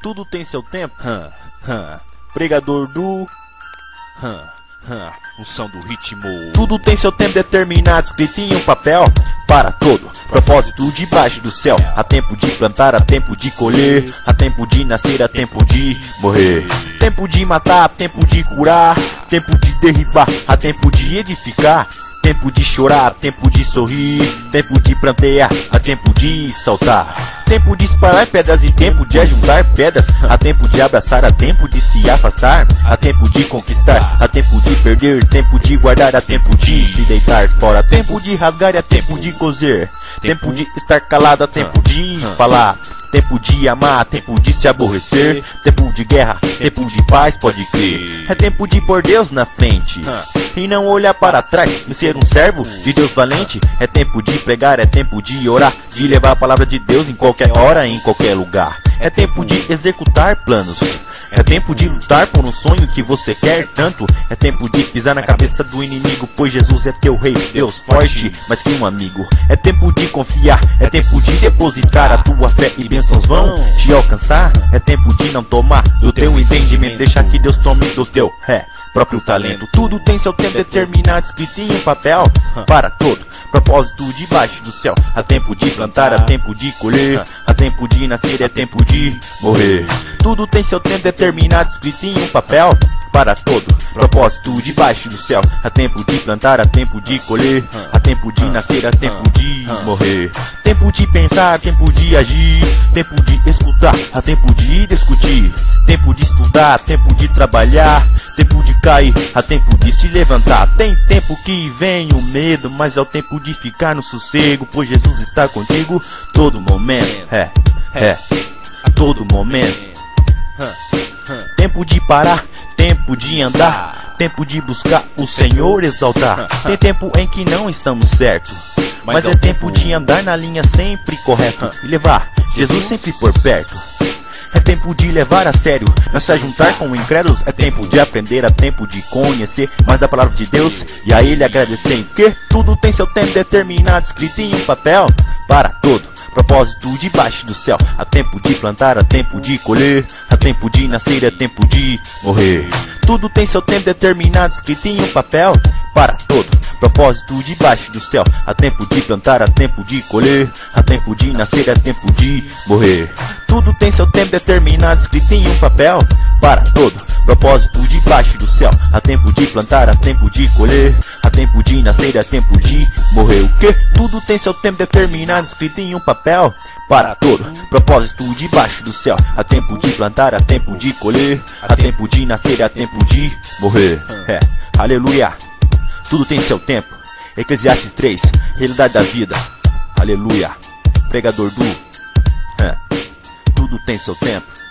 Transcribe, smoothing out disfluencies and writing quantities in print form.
Tudo tem seu tempo. Pregador do unção do ritmo. Tudo tem seu tempo determinado, escrito em um papel. Para todo propósito debaixo do céu. Há tempo de plantar, há tempo de colher. Há tempo de nascer, há tempo de morrer. Tempo de matar, há tempo de curar. Tempo de derribar, há tempo de edificar. Tempo de chorar, tempo de sorrir. Tempo de plantear, há tempo de saltar. Tempo de espalhar pedras e tempo de ajuntar pedras. Há tempo de abraçar, há tempo de se afastar. Há tempo de conquistar, há tempo de perder. Tempo de guardar, há tempo de se deitar fora. Tempo de rasgar, há tempo de coser. Tempo de estar calado, há tempo de falar. Tempo de amar, tempo de se aborrecer. Tempo de guerra, tempo de paz, pode crer. É tempo de pôr Deus na frente e não olhar para trás, e ser um servo de Deus valente. É tempo de pregar, é tempo de orar, de levar a palavra de Deus em qualquer hora, em qualquer lugar. É tempo de executar planos. É tempo de lutar por um sonho que você quer tanto. É tempo de pisar na cabeça do inimigo, pois Jesus é teu rei, Deus forte, mais que um amigo. É tempo de confiar, é tempo de depositar. A tua fé e bênçãos vão te alcançar. É tempo de não tomar do teu entendimento, deixar que Deus tome do teu próprio talento. Tudo tem seu tempo determinado, escrito em um papel. Para todo propósito debaixo do céu. Há tempo de plantar, há tempo de colher. Há tempo de nascer, é tempo de morrer. Tudo tem seu tempo determinado, escrito em um papel. Para todo propósito debaixo do céu. Há tempo de plantar, há tempo de colher. Há tempo de nascer, há tempo de morrer. Tempo de pensar, tempo de agir. Tempo de escutar, há tempo de discutir. Tempo de estudar, tempo de trabalhar. Tempo de cair, há tempo de se levantar. Tem tempo que vem o medo, mas é o tempo de ficar no sossego, pois Jesus está contigo todo momento. A todo momento. Tempo de parar, tempo de andar. Tempo de buscar o Senhor exaltar. Tem tempo em que não estamos certos, mas é tempo de andar na linha sempre correto e levar Jesus sempre por perto. É tempo de levar a sério, não se juntar com incrédulos. É tempo de aprender, é tempo de conhecer mais da palavra de Deus e a Ele agradecer. Porque tudo tem seu tempo determinado, escrito em um papel. Para todo propósito debaixo do céu. Há tempo de plantar, há tempo de colher. Há tempo de nascer, é tempo de morrer. Tudo tem seu tempo determinado, escrito em um papel. Para todo propósito debaixo do céu. Há tempo de plantar, há tempo de colher. Há tempo de nascer, é tempo de morrer. Tudo tem seu tempo determinado, escrito em um papel. Para todo propósito debaixo do céu. Há tempo de plantar, há tempo de colher. Há tempo de nascer, é tempo de morrer. O que? Tudo tem seu tempo determinado, escrito em um papel. Para todo propósito debaixo do céu. Há tempo de plantar, há tempo de colher. Há tempo de nascer, há tempo de morrer. Aleluia. Tudo tem seu tempo. Eclesiastes 3, realidade da vida. Aleluia. Pregador do tudo tem seu tempo.